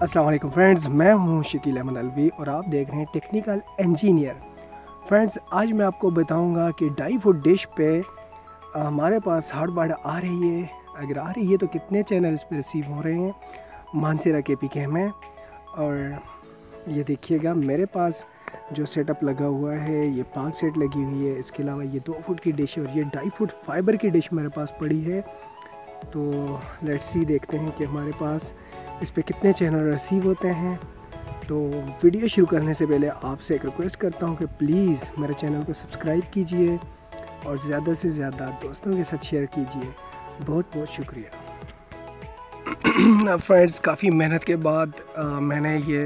अस्सलाम वालेकुम फ्रेंड्स, मैं हूं शकील अहमद अलवी और आप देख रहे हैं टेक्निकल इंजीनियर। फ्रेंड्स, आज मैं आपको बताऊंगा कि डाई फुट डिश पे हमारे पास हार्ड बार्ड आ रही है। अगर आ रही है तो कितने चैनल इस पर रिसीव हो रहे हैं मानसेरा KPK में। और ये देखिएगा मेरे पास जो सेटअप लगा हुआ है, ये पाक सेट लगी हुई है। इसके अलावा ये 2 फुट की डिश और ये डाई फुट फाइबर की डिश मेरे पास पड़ी है। तो लेट्स सी, देखते हैं कि हमारे पास इस पे कितने चैनल रिसीव होते हैं। तो वीडियो शुरू करने से पहले आपसे एक रिक्वेस्ट करता हूं कि प्लीज़ मेरे चैनल को सब्सक्राइब कीजिए और ज़्यादा से ज़्यादा दोस्तों के साथ शेयर कीजिए। बहुत बहुत शुक्रिया। फ्रेंड्स, काफ़ी मेहनत के बाद मैंने ये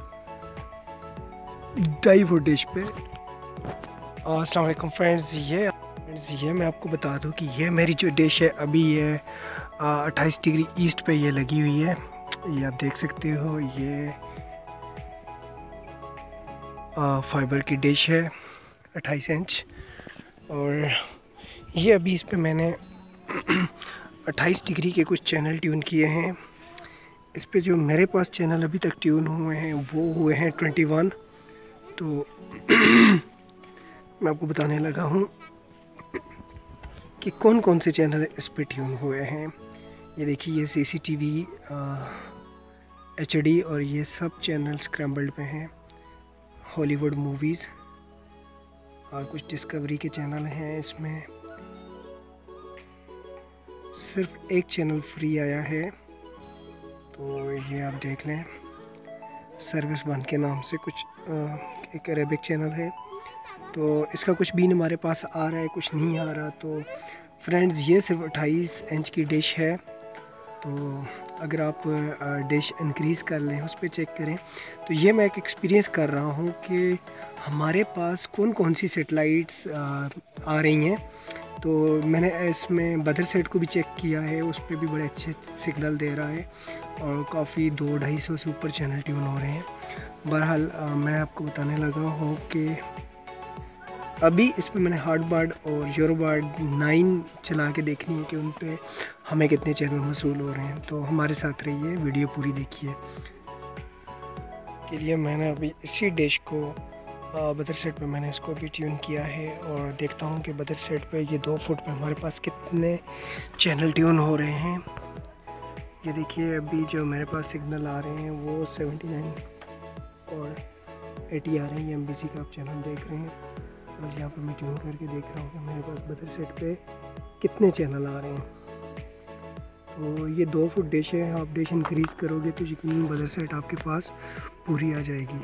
डाई फुट डिश पे अस्सलाम वालेकुम फ्रेंड्स, ये मैं आपको बता दूं कि ये मेरी जो डिश है अभी ये 28 डिग्री ईस्ट पे ये लगी हुई है। ये आप देख सकते हो, ये फाइबर की डिश है 28 इंच। और ये अभी इस पे मैंने 28 डिग्री के कुछ चैनल ट्यून किए हैं। इस पे जो मेरे पास चैनल अभी तक ट्यून हुए हैं वो हुए हैं 21। तो मैं आपको बताने लगा हूँ कि कौन कौन से चैनल इस पे ट्यून हुए हैं। ये देखिए, ये CCTV HD और ये सब चैनल स्क्रैम्बल्ड पे हैं। हॉलीवुड मूवीज़ और कुछ डिस्कवरी के चैनल हैं। इसमें सिर्फ एक चैनल फ्री आया है, तो ये आप देख लें, सर्विस 1 के नाम से कुछ एक अरेबिक चैनल है। तो इसका कुछ भी हमारे पास आ रहा है, कुछ नहीं आ रहा। तो फ्रेंड्स, ये सिर्फ 28 इंच की डिश है। तो अगर आप डिश इंक्रीज़ कर लें, उस पर चेक करें। तो ये मैं एक एक्सपीरियंस कर रहा हूँ कि हमारे पास कौन कौन सी सेटेलाइट्स आ रही हैं। तो मैंने इसमें बदर सेट को भी चेक किया है, उस पर भी बड़े अच्छे सिग्नल दे रहा है और काफ़ी 200-250 से ऊपर चैनल ट्यून हो रहे हैं। बहरहाल मैं आपको बताने लगा हूँ कि अभी इस पर मैंने हार्ड बार्ड और यूरोबार्ड 9 चला के देखनी है कि उन पे हमें कितने चैनल मसूल हो रहे हैं। तो हमारे साथ रहिए, वीडियो पूरी देखिए। के लिए मैंने अभी इसी डिश को बदर सेट पे मैंने इसको भी ट्यून किया है और देखता हूँ कि बदर सेट पे ये 2 फुट पे हमारे पास कितने चैनल ट्यून हो रहे हैं। ये देखिए, अभी जो मेरे पास सिग्नल आ रहे हैं वो 79 और 80 आ रहे हैं। ये MBC का आप चैनल देख रहे हैं और यहाँ पे मैं ट्यून करके देख रहा हूँ कि मेरे पास बदर सेट पे कितने चैनल आ रहे हैं। तो ये 2 फुट डिश है, आप डिश इंक्रीज़ करोगे तो यकीनन बदर सेट आपके पास पूरी आ जाएगी।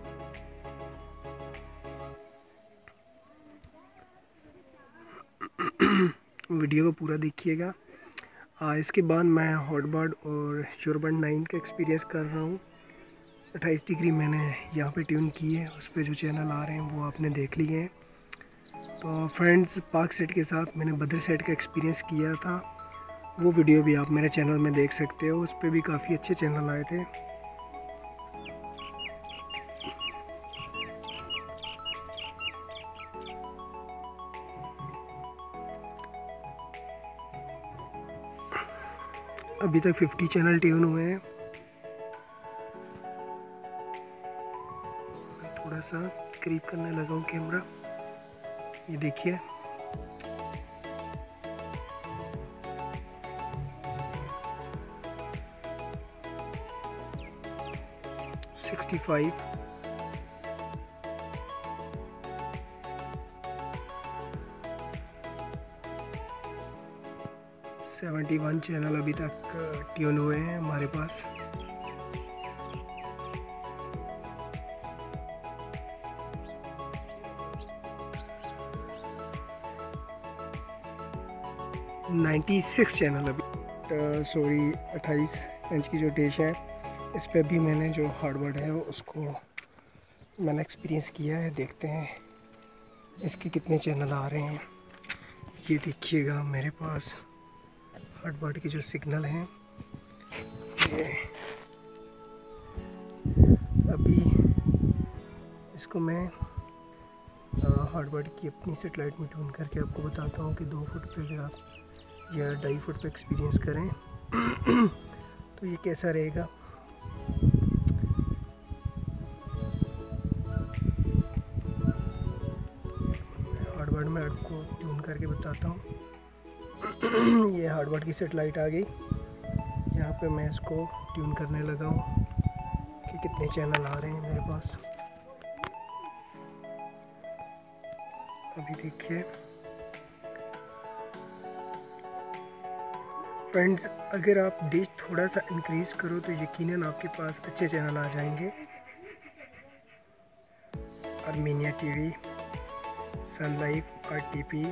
वीडियो को पूरा देखिएगा। इसके बाद मैं हॉटबार्ड और यूरोबार्ड 9 का एक्सपीरियंस कर रहा हूँ। 28 डिग्री मैंने यहाँ पे ट्यून की है, उस पर जो चैनल आ रहे हैं वो आपने देख लिए हैं। तो फ्रेंड्स, पाक सेट के साथ मैंने बदर सेट का एक्सपीरियंस किया था, वो वीडियो भी आप मेरे चैनल में देख सकते हो। उस पर भी काफ़ी अच्छे चैनल आए थे। अभी तक 50 चैनल ट्यून हुए हैं। थोड़ा सा करीब करने लगा हूँ कैमरा, ये देखिए। $65 71 चैनल अभी तक ट्यून हुए हैं हमारे पास। $96 चैनल अभी सॉरी 28 इंच की जो डिश है, इस पर भी मैंने जो हार्डवर्ड है उसको मैंने एक्सपीरियंस किया है। देखते हैं इसके कितने चैनल आ रहे हैं। ये देखिएगा, मेरे पास हार्डवर्ड के जो सिग्नल हैं, ये अभी इसको मैं हार्डवर्ड की अपनी सेटेलाइट में ट्यून करके आपको बताता हूँ कि 2 फुट पे अगर आप या 2.5 फुट पे एक्सपीरियंस करें तो ये कैसा रहेगा। हार्डवर्ड में आपको ट्यून करके बताता हूँ। ये हार्डवर्ड की सेटेलाइट आ गई। यहाँ पे मैं इसको ट्यून करने लगा हूँ कि कितने चैनल आ रहे हैं मेरे पास। अभी देखिए फ्रेंड्स, अगर आप डिश थोड़ा सा इंक्रीज़ करो तो यकीनन आपके पास अच्छे चैनल आ जाएंगे। Armenia TV, Sun life, RTP,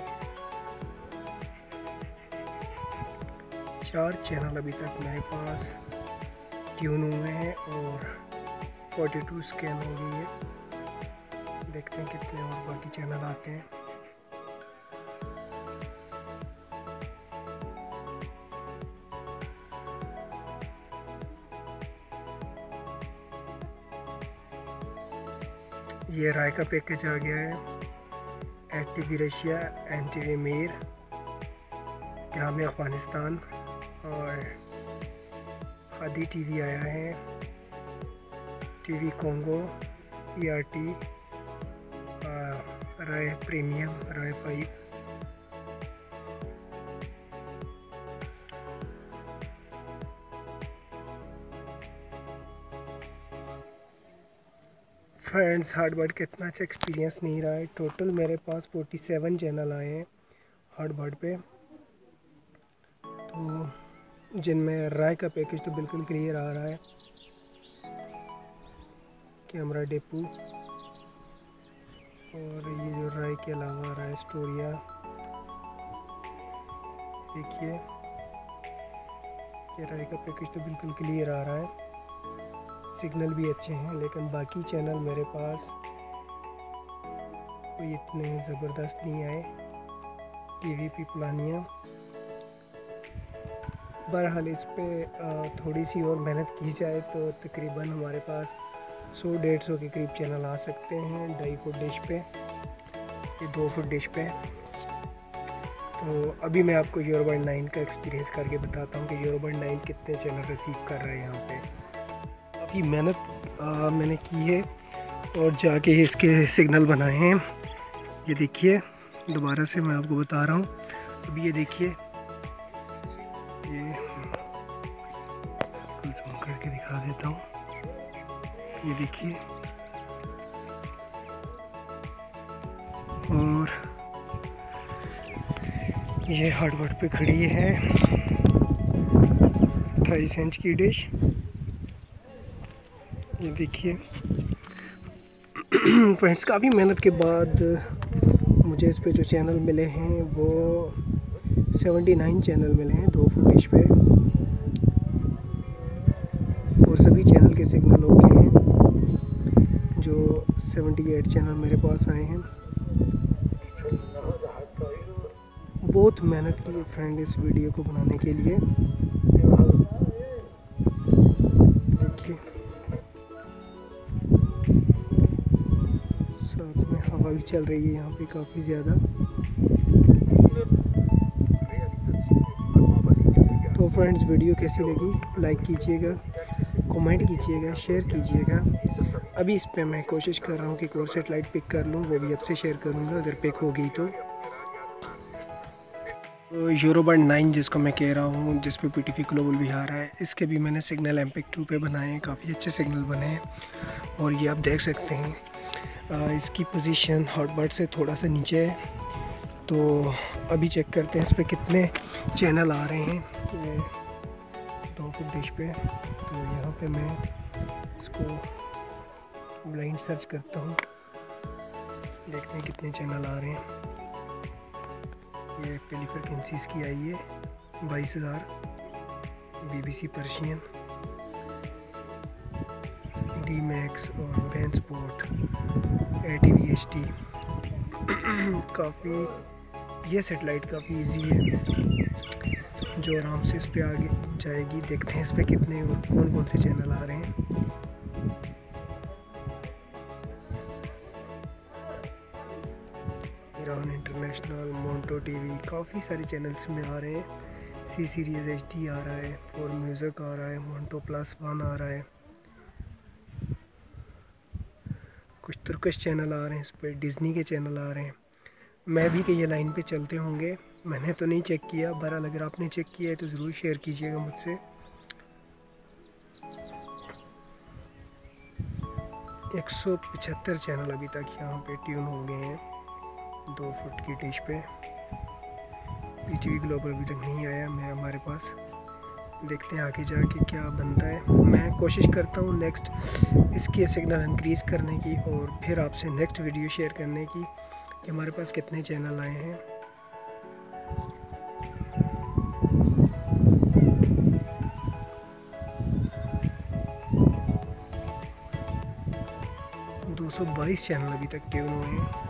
4 channel अभी तक मेरे पास ट्यून हुए हैं और 42 स्कैन हो गई है। देखते हैं कितने और बाकी चैनल आते हैं। ये राय का पैकेज आ गया है। एटीवी रशिया, एनटीवी मीर, ग्राम अफगानिस्तान और हादी टीवी आया है। TV Congo, ERT, Rai premium, Rai 5। Friends, hardware का इतना अच्छा एक्सपीरियंस नहीं रहा है। टोटल मेरे पास 47 चैनल आए हैं हार्डवर्ड पे, तो जिनमें राय का पैकेज तो बिल्कुल क्लियर आ रहा है। कैमरा डेपू और ये जो राय के अलावा राय स्टोरिया, देखिए ये राय का पैकेज तो बिल्कुल क्लियर आ रहा है। सिग्नल भी अच्छे हैं, लेकिन बाकी चैनल मेरे पास कोई इतने ज़बरदस्त नहीं आए। टीवीपी प्लानिया, बहरहाल इस पे थोड़ी सी और मेहनत की जाए तो तकरीबन हमारे पास 100-150 के करीब चैनल आ सकते हैं 2.5 फुट डिश पे, ये 2 फुट डिश पे। तो अभी मैं आपको यूरोबर्ड 9 का एक्सपीरियंस करके बताता हूँ कि यूरोबर्ड 9 कितने चैनल रिसीव कर रहे हैं यहाँ पे। अभी मेहनत मैंने की है और जाके इसके सिग्नल बनाए हैं। ये देखिए, दोबारा से मैं आपको बता रहा हूँ। अभी ये देखिए, ये जूम करके दिखा देता हूँ। ये देखिए, और ये हार्डवर्ड पे खड़ी है 28 इंच की डिश। ये देखिए फ्रेंड्स, काफ़ी मेहनत के बाद मुझे इस पे जो चैनल मिले हैं वो 79 चैनल मिले हैं 2 फुट डिश पे, और सभी चैनल के सिग्नल ओके हैं। जो 78 चैनल मेरे पास आए हैं। बहुत मेहनत की है फ्रेंड इस वीडियो को बनाने के लिए। देखिए, साथ में हवा भी चल रही है यहाँ पे काफ़ी ज़्यादा। तो फ्रेंड्स, वीडियो कैसी लगी लाइक कीजिएगा, कमेंट कीजिएगा, शेयर कीजिएगा। अभी इस पे मैं कोशिश कर रहा हूँ कि एक और सेटेलाइट पिक कर लूँ, वो भी आपसे शेयर करूँगा अगर पिक हो गई तो यूरोबर्ड 9 जिसको मैं कह रहा हूँ, जिस पे पीटीपी ग्लोबल भी आ रहा है, इसके भी मैंने सिग्नल MPEG 2 पे बनाए हैं। काफ़ी अच्छे सिग्नल बने हैं और ये आप देख सकते हैं। इसकी पोजीशन हार्डवर्ड से थोड़ा सा नीचे है। तो अभी चेक करते हैं इस पर कितने चैनल आ रहे हैं। ये 2 फुट डिश पे, तो यहाँ पे मैं इसको ब्लाइंड सर्च करता हूँ, देखते हैं कितने चैनल आ रहे हैं। ये पहली फ्रिक्वेंसीज की आई है 22,000, BBC पर्शियन, D-Max और बैन स्पोर्ट, ATV HD। काफ़ी ये सेटेलाइट काफ़ी इजी है, जो आराम से इस पे आगे जाएगी। देखते हैं इस पे कितने और कौन कौन से चैनल आ रहे हैं। ईरान इंटरनेशनल, मोंटो टीवी, काफ़ी सारे चैनल्स में आ रहे हैं। C सीरीज़ HD आ रहा है, फॉर म्यूज़िक आ रहा है, मोंटो +1 आ रहा है, कुछ तुर्किश चैनल आ रहे हैं इस पर, डिज़नी के चैनल आ रहे हैं। मैं भी कि ये लाइन पे चलते होंगे। मैंने तो नहीं चेक किया, बहरहाल अगर आपने चेक किया है तो ज़रूर शेयर कीजिएगा मुझसे। 175 चैनल अभी तक यहाँ पे ट्यून हो गए हैं 2 फुट की डिश पे। पीटीवी ग्लोबल अभी तक नहीं आया हमारे पास। देखते हैं आगे जाके क्या बनता है। मैं कोशिश करता हूँ नेक्स्ट इसके सिग्नल इंक्रीज़ करने की और फिर आपसे नेक्स्ट वीडियो शेयर करने की कि हमारे पास कितने चैनल आए हैं। दो 222 चैनल अभी तक ट्यून हुए हैं।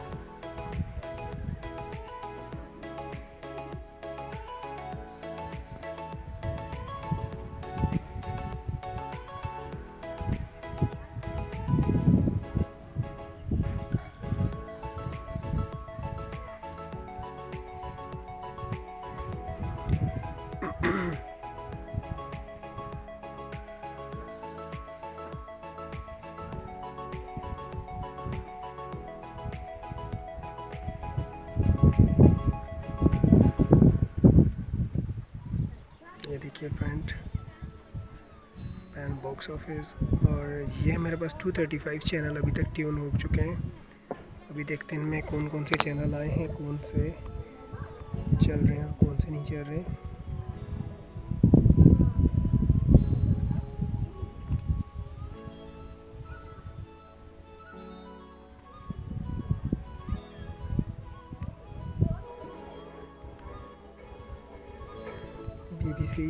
ये देखिए फ्रेंड, पैन बॉक्स ऑफिस। और ये मेरे पास 235 चैनल अभी तक ट्यून हो चुके हैं। अभी देखते हैं इनमें कौन कौन से चैनल आए हैं, कौन से चल रहे हैं, कौन से नहीं चल रहे। BBC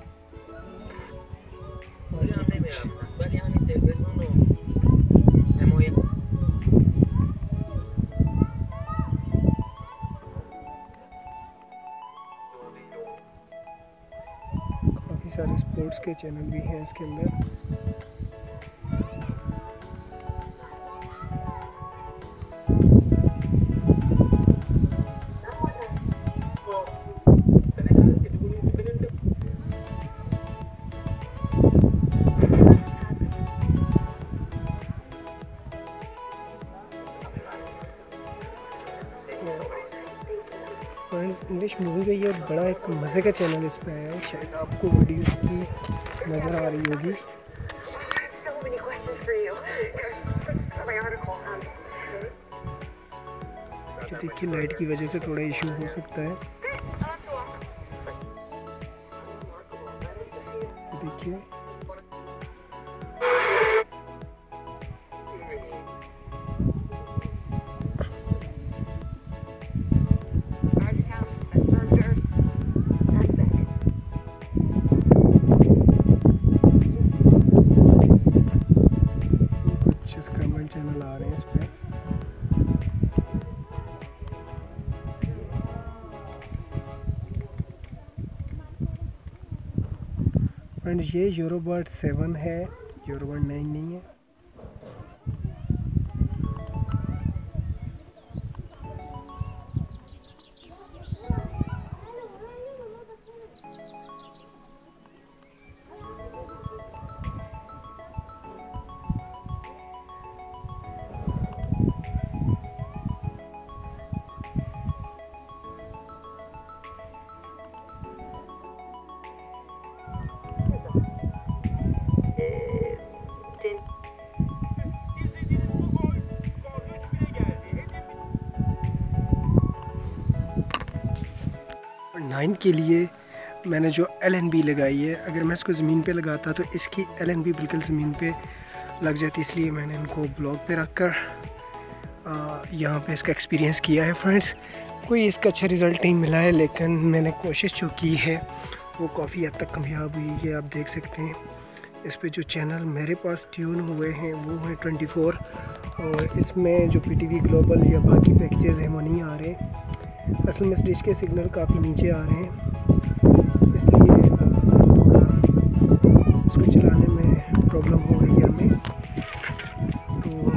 काफ़ी सारे स्पोर्ट्स के चैनल भी हैं इसके अंदर। इंग्लिश मूवी का ये बड़ा एक मज़े का चैनल इस पे है, शायद आपको वीडियोस की नज़र आ रही होगी। तो देखिए लाइट की वजह से थोड़ा इशू हो सकता है। देखिए चैनल आ रहे हैं इस पे। फ्रेंड ये यूरोबर्ड 7 है, यूरोबर्ड 9 नहीं है। नाइन के लिए मैंने जो LNB लगाई है, अगर मैं इसको ज़मीन पे लगाता तो इसकी LNB बिल्कुल ज़मीन पे लग जाती, इसलिए मैंने इनको ब्लॉक पे रख कर यहाँ पे इसका एक्सपीरियंस किया है। फ्रेंड्स कोई इसका अच्छा रिज़ल्ट नहीं मिला है, लेकिन मैंने कोशिश जो की है वो काफ़ी हद तक कामयाब हुई है। आप देख सकते हैं इस पे जो चैनल मेरे पास ट्यून हुए हैं वो हैं 24, और इसमें जो PTV ग्लोबल या बाकी पैकेजेस हैं वो नहीं आ रहे। असल में इस डिश के सिग्नल काफ़ी नीचे आ रहे हैं, इसलिए थोड़ा इसको चलाने में प्रॉब्लम हो रही है हमें। तो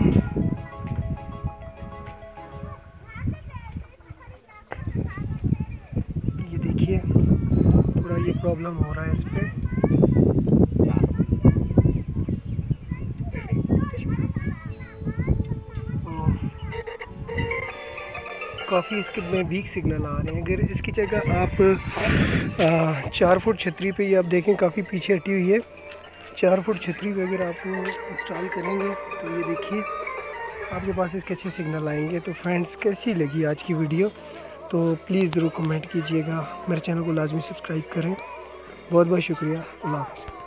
ये देखिए थोड़ा ये प्रॉब्लम हो रहा है इस पर। काफ़ी इसके में वीक सिग्नल आ रहे हैं। अगर इसकी जगह आप 4 फुट छतरी पे, ये आप देखें काफ़ी पीछे हटी हुई है, 4 फुट छतरी पे अगर आप इंस्टॉल करेंगे तो ये देखिए आपके पास इसके अच्छे सिग्नल आएंगे। तो फ्रेंड्स, कैसी लगी आज की वीडियो तो प्लीज़ ज़रूर कमेंट कीजिएगा, मेरे चैनल को लाजमी सब्सक्राइब करें। बहुत बहुत शुक्रिया। अल्लाह हाफ़िज़।